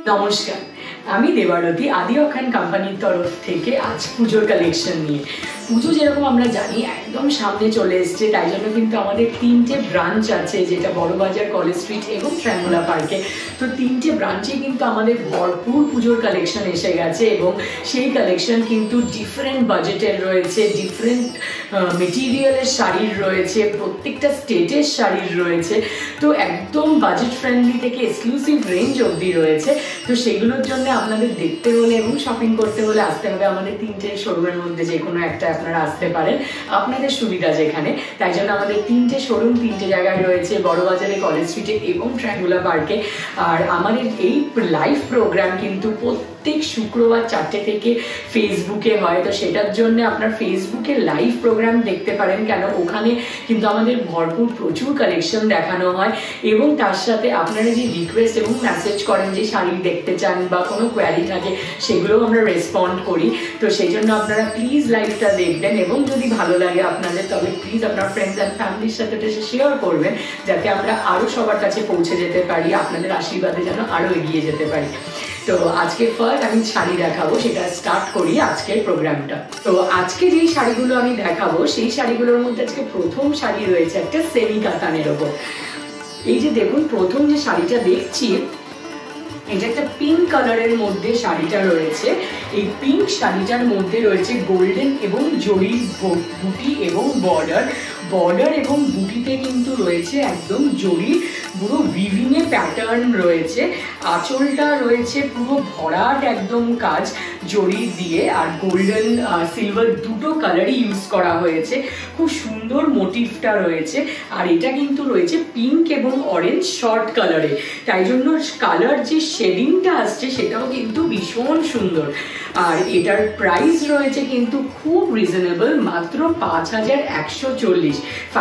নমস্কার, আমি দেবারতী আদি অখান কোম্পানির তরফ থেকে আজ পুজোর কালেকশন নিয়ে। পুজো যেরকম আমরা জানি একদম সামনে চলে এসছে, তাই জন্য কিন্তু আমাদের তিনটে ব্রাঞ্চ আছে, যেটা বড়বাজার, কলেজ স্ট্রিট এবং ট্রায়াঙ্গুলার পার্কে। তো তিনটে ব্রাঞ্চে কিন্তু আমাদের ভরপুর পুজোর কালেকশন এসে গেছে এবং সেই কালেকশন কিন্তু ডিফারেন্ট বাজেটের রয়েছে, ডিফারেন্ট মেটেরিয়ালের শাড়ির রয়েছে, প্রত্যেকটা স্টেটের শাড়ির রয়েছে। তো একদম বাজেট ফ্রেন্ডলি থেকে এক্সক্লুসিভ রেঞ্জ অবধি রয়েছে। তো সেগুলোর জন্য আপনাদের দেখতে হলে এবং শপিং করতে হলে আসতে হবে আমাদের তিনটে শোরুমের মধ্যে যে কোনো একটা আপনারা আসতে পারেন, আপনাদের সুবিধা যেখানে। তাই জন্য আমাদের তিনটে শোরুম তিনটে জায়গায় রয়েছে, বড়বাজারে, কলেজ স্ট্রিটে এবং ট্রায়াঙ্গুলার পার্কে। আর আমাদের এই লাইভ প্রোগ্রাম কিন্তু প্রত্যেক শুক্রবার 4টে থেকে ফেসবুকে হয়। তো সেটার জন্য আপনার ফেসবুকে লাইভ প্রোগ্রাম দেখতে পারেন, কেন ওখানে কিন্তু আমাদের ভরপুর প্রচুর কালেকশন দেখানো হয় এবং তার সাথে আপনারা যে রিকোয়েস্ট এবং মেসেজ করেন যে শাড়ি দেখতে চান বা কোনো কোয়ারি থাকে, সেগুলোও আমরা রেসপন্ড করি। তো সেই জন্য আপনারা প্লিজ লাইভটা দেখবেন এবং যদি ভালো লাগে আপনাদের, তবে প্লিজ আপনার ফ্রেন্ডস অ্যান্ড ফ্যামিলির সাথে শেয়ার করবেন, যাতে আমরা আরও সবার কাছে পৌঁছে যেতে পারি, আপনাদের আশীর্বাদে যেন আরও এগিয়ে যেতে পারি। তো আজকে ফার্স্ট আমি শাড়ি দেখাবো, সেটা স্টার্ট করি আজকের প্রোগ্রামটা। তো আজকে যেই শাড়িগুলো আমি দেখাবো সেই শাড়িগুলোর মধ্যে আজকে প্রথম শাড়ি রয়েছে একটা সেমি কাতানের ওপর। এই যে দেখুন, প্রথম যে শাড়িটা দেখছি এটা একটা পিঙ্ক কালারের মধ্যে শাড়িটা রয়েছে। এই পিঙ্ক শাড়িটার মধ্যে রয়েছে গোল্ডেন এবং জরির বুটি এবং বর্ডার এবং বুটিতে কিন্তু রয়েছে একদম জরি, পুরো বিভিনে প্যাটার্ন রয়েছে। আঁচলটা রয়েছে পুরো ভরাট একদম কাজ জরি দিয়ে, আর গোল্ডেন সিলভার দুটো কালারই ইউজ করা হয়েছে। খুব সুন্দর মোটিভটা রয়েছে। আর এটা কিন্তু রয়েছে পিঙ্ক এবং অরেঞ্জ শর্ট কালারে, তাই জন্য কালার যে শেডিংটা আসছে সেটাও কিন্তু ভীষণ সুন্দর। আর এটার প্রাইস রয়েছে কিন্তু খুব রিজনেবল, মাত্র 5140,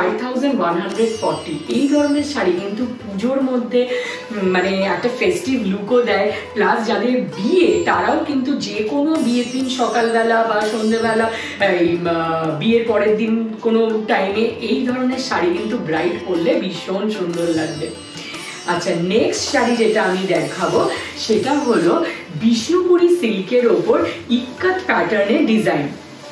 5140। এই ধরনের শাড়ি কিন্তু পুজোর মধ্যে মানে একটা ফেস্টিভ লুকও দেয়, প্লাস যাদের বিয়ে তারাও কিন্তু যে কোনো বিয়ের দিন সকালবেলা বা সন্ধ্যেবেলা, বিয়ের পরের দিন কোনো টাইমে এই ধরনের শাড়ি কিন্তু ব্রাইড পরলে ভীষণ সুন্দর লাগবে। আচ্ছা, নেক্সট শাড়ি যেটা আমি দেখাবো সেটা হলো বিষ্ণুপুরি সিল্কের ওপর ইক্কাত প্যাটার্নের ডিজাইন।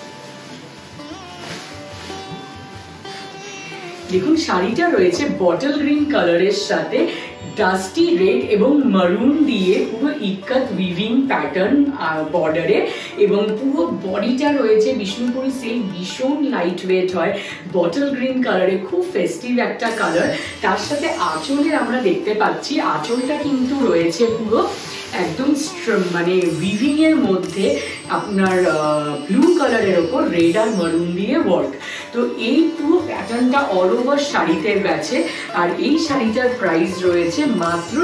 দেখুন, শাড়িটা রয়েছে বটল গ্রিন কালারের সাথে ডাস্টি রেড এবং মারুন দিয়ে পুরো ইক্কাত উইভিং প্যাটার্ন বর্ডারে, এবং পুরো বডিটা রয়েছে বিষ্ণুপুরি সিল্ক, ভীষণ লাইট ওয়েট হয়, বটল গ্রিন কালারে, খুব ফেস্টিভ একটা কালার। তার সাথে আঁচলে আমরা দেখতে পাচ্ছি আঁচলটা কিন্তু রয়েছে পুরো একদম মানে উইভিং এর মধ্যে আপনার ব্লু কালারের ওপর রেড আর মারুন দিয়ে ওয়ার্ক। তো এই পুরো প্যাটার্নটা অল ওভার শাড়িতে গেছে। আর এই শাড়িটার প্রাইস রয়েছে মাত্র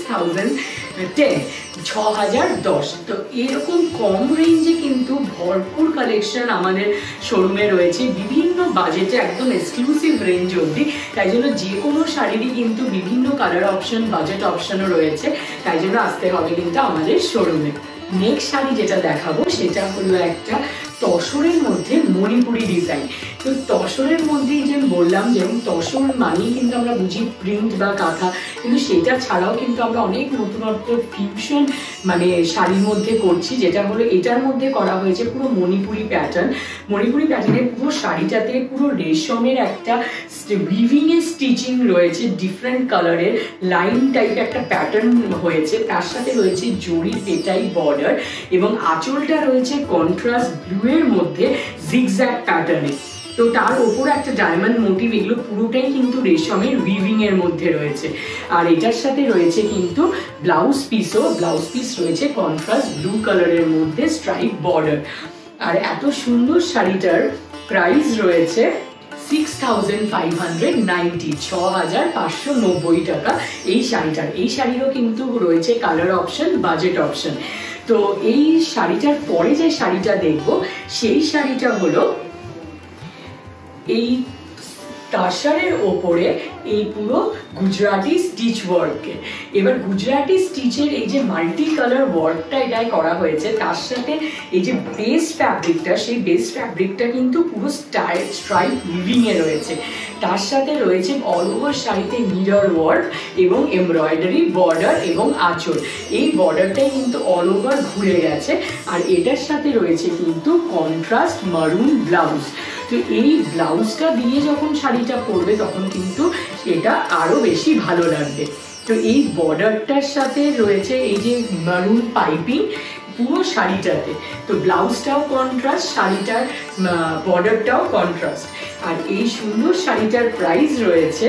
6010। তো এরকম কম রেঞ্জে কিন্তু ভরপুর কালেকশন আমাদের শোরুমে রয়েছে, বিভিন্ন বাজেটে, একদম এক্সক্লুসিভ রেঞ্জ অবধি। তাই জন্য যে কোনো শাড়িরই কিন্তু বিভিন্ন কালার অপশন, বাজেট অপশনও রয়েছে, তাই জন্য আসতে হবে কিন্তু আমাদের শোরুমে। নেক্সট শাড়ি যেটা দেখাবো সেটা হলো একটা তসরের মধ্যে মণিপুরি ডিজাইন। তো তসরের মধ্যেই যে বললাম, যেমন তসর মানেই কিন্তু আমরা বুঝি প্রিন্ট বা কাঁথা, কিন্তু সেটা ছাড়াও কিন্তু আমরা অনেক নতুনত্ব ফিউশন মানে শাড়ির মধ্যে করছি, যেটা হলো এটার মধ্যে করা হয়েছে পুরো মণিপুরি প্যাটার্ন। মণিপুরি প্যাটার্নের পুরো শাড়িটাতে পুরো রেশমের একটা উইভিং এর স্টিচিং রয়েছে, ডিফারেন্ট কালারের লাইন টাইপ একটা প্যাটার্ন হয়েছে, তার সাথে রয়েছে জরির পেটাই বর্ডার, এবং আঁচলটা রয়েছে কন্ট্রাস্ট ব্লু এর মধ্যে জিগজ্যাগ প্যাটার্নে। তো তার ওপর একটা ডায়মন্ড মোটিভ, এগুলো পুরোটাই কিন্তু রেশমের উইভিং এর মধ্যে রয়েছে। আর এটার সাথে রয়েছে কিন্তু ব্লাউজ পিস রয়েছে কন্ট্রাস্ট ব্লু কালারের মধ্যে স্ট্রাইপ বর্ডার। আর এত সুন্দর শাড়িটার প্রাইস রয়েছে 6590, 6590 টাকা এই শাড়িটার। এই শাড়িরও কিন্তু রয়েছে কালার অপশন, বাজেট অপশন। তো এই শাড়িটার পরে যে শাড়িটা দেখবো সেই শাড়িটা হলো এই তাসারের ওপরে এই পুরো গুজরাটি স্টিচ ওয়ার্ককে। এবার গুজরাটি স্টিচের এই যে মাল্টি কালার ওয়ার্কটা এটাই করা হয়েছে, তার সাথে এই যে বেস ফ্যাব্রিকটা, সেই বেস ফ্যাব্রিকটা কিন্তু পুরো স্ট্রাইপ উইভিং এ রয়েছে। তার সাথে রয়েছে অল ওভার শাড়িতে মিরর ওয়ার্ক এবং এমব্রয়ডারি বর্ডার এবং আঁচল। এই বর্ডারটাই কিন্তু অল ওভার ঘুরে গেছে। আর এটার সাথে রয়েছে কিন্তু কন্ট্রাস্ট মারুন ব্লাউজ। তো এই ব্লাউজটা দিয়ে যখন শাড়িটা পরবে তখন কিন্তু সেটা আরো বেশি ভালো লাগবে। তো এই বর্ডারটার সাথে রয়েছে এই যে মারুন পাইপিং পুরো শাড়িটাতে। তো ব্লাউজটাও কন্ট্রাস্ট, শাড়িটার বর্ডারটাও কন্ট্রাস্ট। আর এই সুন্দর শাড়িটার প্রাইস রয়েছে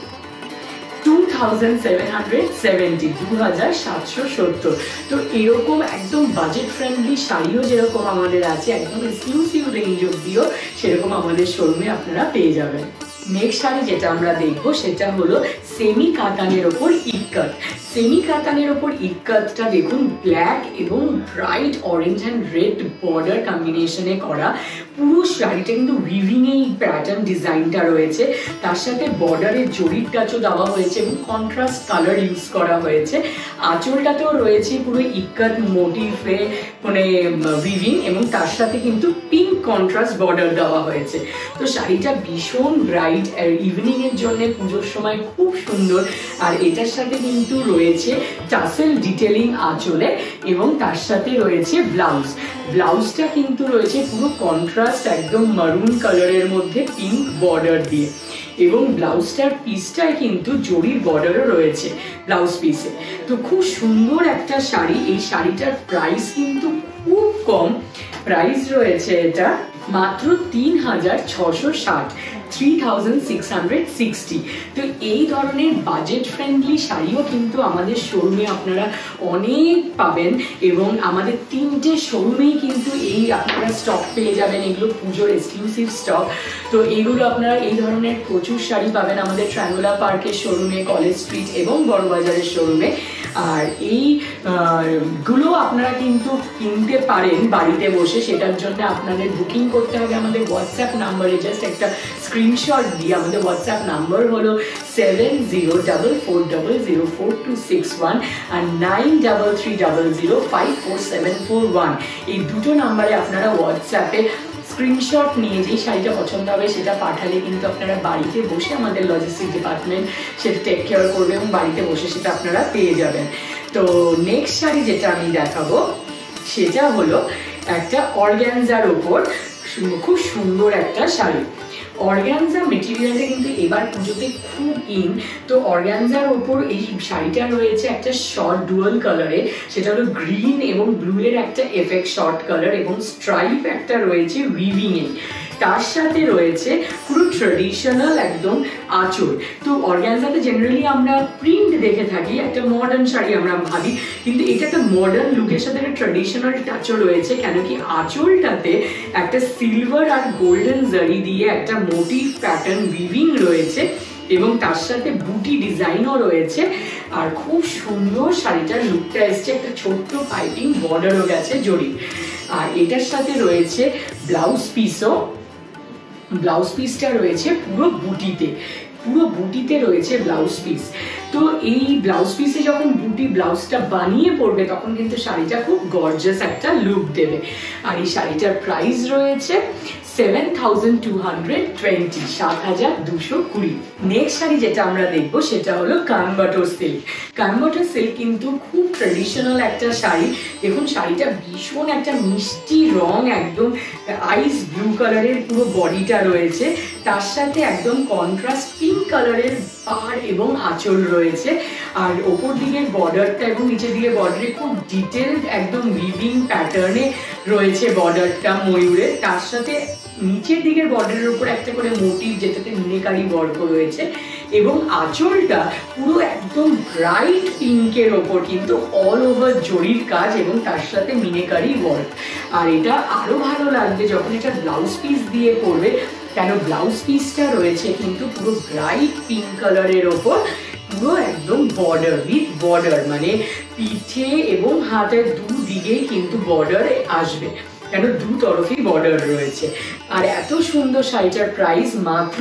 2770, 2770। তো এরকম একদম বাজেট ফ্রেন্ডলি শাড়িও যেরকম আমাদের আছে, একদম এক্সক্লুসিভ রেঞ্জ অব্দিও সেরকম আমাদের শোরুমে আপনারা পেয়ে যাবেন। নেক্সট শাড়ি যেটা আমরা দেখবো সেটা হলো সেমি কাতানের ওপর ইক্কাত। সেমি কাতানের ওপর ইক্কাতটা দেখুন ব্ল্যাক এবং bright orange and red border কম্বিনেশনে করা। পুরো শাড়িটা কিন্তু উইভিং এই প্যাটার্ন ডিজাইনটা রয়েছে, তার সাথে বর্ডারের জরির টাচও দেওয়া হয়েছে এবং কন্ট্রাস্ট কালার ইউজ করা হয়েছে। আঁচলটাতেও রয়েছে পুরো ইক্কাত মোটিভে মানে উইভিং এবং তার সাথে কিন্তু পিঙ্ক কন্ট্রাস্ট বর্ডার দেওয়া হয়েছে। তো শাড়িটা ভীষণ ব্রাইট, ইভিনিং এর জন্য পুজোর সময় খুব সুন্দর। আর এটার সাথে কিন্তু রয়েছে টাসেল ডিটেলিং আঁচলে এবং তার সাথে রয়েছে ব্লাউজ। ব্লাউজটা কিন্তু রয়েছে পুরো কন্ট্রাস্ট একদম মারুন কালারের মধ্যে পিঙ্ক বর্ডার দিয়ে, এবং ব্লাউজটার পিসটায় কিন্তু জরির বর্ডারও রয়েছে ব্লাউজ পিসে। তো খুব সুন্দর একটা শাড়ি। এই শাড়িটার প্রাইস কিন্তু খুব কম, প্রাইস রয়েছে এটা মাত্র 3660, 3660। তো এই ধরনের বাজেট ফ্রেন্ডলি শাড়িও কিন্তু আমাদের শোরুমে আপনারা অনেক পাবেন, এবং আমাদের 3টে শোরুমেই কিন্তু এই আপনারা স্টক পেয়ে যাবেন। এগুলো পুজোর এক্সক্লুসিভ স্টক। তো এইগুলো আপনারা এই ধরনের প্রচুর শাড়ি পাবেন আমাদের ট্রায়াঙ্গুলার পার্কের শোরুমে, কলেজ স্ট্রিট এবং বড়বাজারের শোরুমে। আর এইগুলো আপনারা কিন্তু কিনতে পারেন বাড়িতে বসে। সেটার জন্য আপনাদের বুকিং করতে হবে আমাদের হোয়াটসঅ্যাপ নাম্বারে। জাস্ট একটা স্ক্রিনশট দিয়ে, আমাদের হোয়াটসঅ্যাপ নাম্বার হলো 7044004261 আর 9330054741। এই দুটো নাম্বারে আপনারা হোয়াটসঅ্যাপে স্ক্রিনশট নিয়ে যেই শাড়িটা পছন্দ হবে সেটা পাঠালে কিন্তু আপনারা বাড়িতে বসে আমাদের লজিস্টিক ডিপার্টমেন্ট সেটা টেক কেয়ার করবে এবং বাড়িতে বসে সেটা আপনারা পেয়ে যাবেন। তো নেক্সট শাড়ি যেটা আমি দেখাবো সেটা হলো একটা অর্গানজার ওপর খুব সুন্দর একটা শাড়ি। অর্গানজা মেটেরিয়ালটা কিন্তু এবার পুজোতে খুব ইন। তো অর্গানজার ওপর এই শাড়িটা রয়েছে একটা শর্ট ডুয়াল কালারে, সেটা হলো গ্রিন এবং ব্লু এর একটা এফেক্ট শর্ট কালার, এবং স্ট্রাইপ একটা রয়েছে উইভিং এ। তার সাথে রয়েছে পুরো ট্রেডিশনাল একদম আঁচল। তো অর্গানজাতে জেনারেলি আমরা প্রিন্ট দেখে থাকি, একটা মডার্ন শাড়ি আমরা ভাবি, কিন্তু এটা একটা মডার্ন লুকের সাথে একটা ট্রেডিশনাল টাচও রয়েছে, কেন কি আঁচলটাতে একটা সিলভার আর গোল্ডেন জারি দিয়ে একটা মোটিভ প্যাটার্ন উইভিং রয়েছে এবং তার সাথে বুটি ডিজাইনও রয়েছে। আর খুব সুন্দর শাড়িটার লুকটা এসছে, একটা ছোট্ট পাইপিং বর্ডারও গেছে জরি। আর এটার সাথে রয়েছে ব্লাউজ পিসও। ব্লাউজ পিসটা রয়েছে পুরো বুটিতে রয়েছে ব্লাউজ পিস। তো এই ব্লাউজ পিসে যখন বুটি ব্লাউজটা বানিয়ে পড়বে তখন কিন্তু শাড়িটা খুব গর্জিয়াস একটা লুক দেবে। আর এই শাড়িটার প্রাইস রয়েছে 7220, 7220। নেক্সট শাড়ি যেটা আমরা দেখবো সেটা হলো কানবাটর সিল্ক। কানবাটর সিল্ক কিন্তু খুব ট্রেডিশনাল একটা শাড়ি। দেখুন শাড়িটা ভীষণ একটা মিষ্টি রং, একদম আইস ব্লু কালারের পুরো বডিটা রয়েছে, তার সাথে একদম কন্ট্রাস্ট পিঙ্ক কালারের পাড় এবং আঁচল রয়েছে। আর ওপর দিকের বর্ডারটা এবং নিচের দিকের বর্ডারে খুব ডিটেলড একদম উইভিং প্যাটার্নে রয়েছে বর্ডারটা ময়ূরের, তার সাথে নিচের দিকের বর্ডারের উপর একটা করে মোটিভ যেটাতে মিনেকারি বর্গ রয়েছে, এবং আঁচলটা পুরো একদম ব্রাইট পিঙ্কের ওপর কিন্তু অল ওভার জরির কাজ এবং তার সাথে মিনেকারি ওয়ার্ক। আর এটা আরো ভালো লাগবে যখন এটা ব্লাউজ পিস দিয়ে পরবে, কেন ব্লাউজ পিসটা রয়েছে কিন্তু পুরো ব্রাইট পিঙ্ক কালারের ওপর, পুরো একদম বর্ডার উইথ বর্ডার, মানে পিঠে এবং হাতের দুদিকেই কিন্তু বর্ডার আসবে। কেন দু তরফেই বর্ডার রয়েছে। আর এত সুন্দর শাড়িটার প্রাইস মাত্র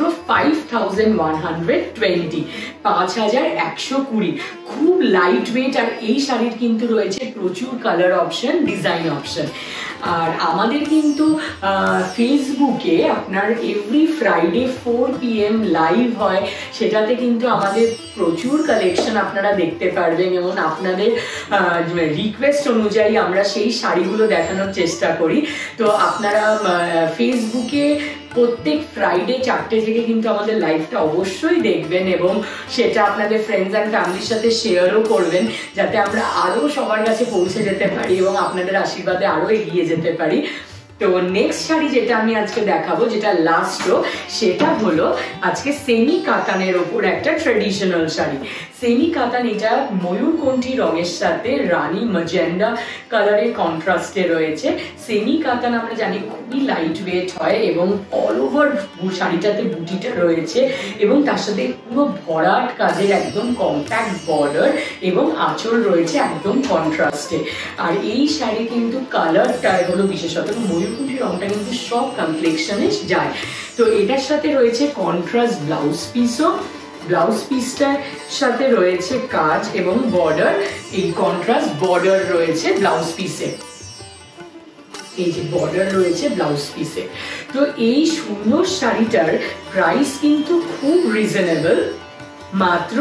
5120, 5120। খুব লাইট ওয়েট, আর এই শাড়ির কিন্তু রয়েছে প্রচুর কালার অপশন, ডিজাইন অপশন। আর আমাদের কিন্তু ফেসবুকে আপনার এভরি ফ্রাইডে 4 PM লাইভ হয়, সেটাতে কিন্তু আমাদের প্রচুর কালেকশন আপনারা দেখতে পারবেন এবং আপনাদের রিকোয়েস্ট অনুযায়ী আমরা সেই শাড়িগুলো দেখানোর চেষ্টা করি। তো আপনারা ফেসবুকে প্রত্যেক ফ্রাইডে 4টে থেকে কিন্তু আমাদের লাইভটা অবশ্যই দেখবেন এবং সেটা আপনাদের ফ্রেন্ডস অ্যান্ড ফ্যামিলির সাথে শেয়ারও করবেন, যাতে আমরা আরও সবার কাছে পৌঁছে যেতে পারি এবং আপনাদের আশীর্বাদে আরও এগিয়ে যেতে পারি। তো নেক্সট শাড়ি যেটা আমি আজকে দেখাবো, যেটা লাস্ট রো, সেটা হলো আজকে সেমি কাতানের ওপর একটা ট্রেডিশনাল শাড়ি। সেমি কাতান, এটা ময়ূরকণ্ঠী রঙের সাথে রানী ম্যাজেন্ডা কালারের কন্ট্রাস্টে রয়েছে। সেমি কাতান আমরা জানি খুবই লাইট ওয়েট হয় এবং অল ওভার শাড়িটাতে বুটিটা রয়েছে এবং তার সাথে পুরো ভরাট কাজের একদম কম্প্যাক্ট বর্ডার এবং আঁচল রয়েছে একদম কন্ট্রাস্টে। আর এই শাড়ি কিন্তু কালারটা হলো বিশেষত ময়ূরকণ্ঠী রঙটা কিন্তু সব কমপ্লেক্সনে যায়। তো এটার সাথে রয়েছে কন্ট্রাস্ট ব্লাউজ পিসও, ব্লাউজ পিসটার সাথে রয়েছে কাজ এবং বর্ডার, এই কন্ট্রাস্ট বর্ডার রয়েছে ব্লাউজ পিসে, এই যে বর্ডার রয়েছে ব্লাউজ পিসে। তো এই সুন্দর শাড়িটার প্রাইস কিন্তু খুব রিজনেবল, মাত্র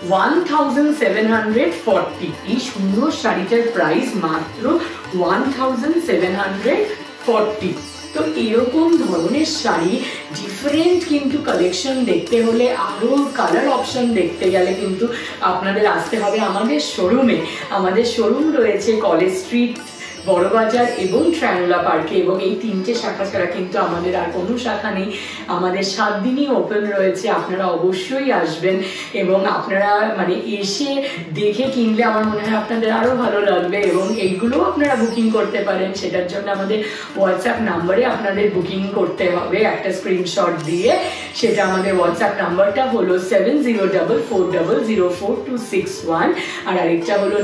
1740। এই সুন্দর শাড়িটার প্রাইস মাত্র 1740। তো এরকম ধরনের শাড়ি ডিফারেন্ট কিন্তু কালেকশন দেখতে হলে, আরও কালার অপশন দেখতে গেলে কিন্তু আপনাদের আসতে হবে আমাদের শোরুমে। আমাদের শোরুম রয়েছে কলেজ স্ট্রিট, বড়বাজার এবং ট্রায়াঙ্গুলার পার্কে, এবং এই 3টে শাখা ছাড়া কিন্তু আমাদের আর কোনো শাখা নেই। আমাদের 7 দিনই ওপেন রয়েছে, আপনারা অবশ্যই আসবেন এবং আপনারা মানে এসে দেখে কিনলে আমার মনে হয় আপনাদের আরও ভালো লাগবে এবং এইগুলোও আপনারা বুকিং করতে পারেন। সেটার জন্য আমাদের হোয়াটসঅ্যাপ নাম্বারে আপনাদের বুকিং করতে হবে একটা স্ক্রিনশট দিয়ে। সেটা আমাদের হোয়াটসঅ্যাপ নাম্বারটা হলো 7044004261 আর আরেকটা হলো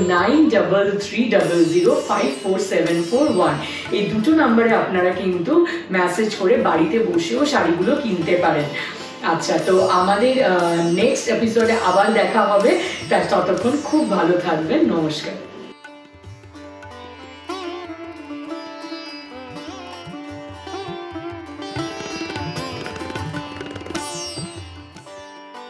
9330054741। এই দুটো নাম্বারে আপনারা কিন্তু মেসেজ করে বাড়িতে বসেও শাড়িগুলো কিনতে পারেন। আচ্ছা, তো আমাদের নেক্সট এপিসোডে আবার দেখা হবে, ততক্ষণ খুব ভালো থাকবেন, নমস্কার।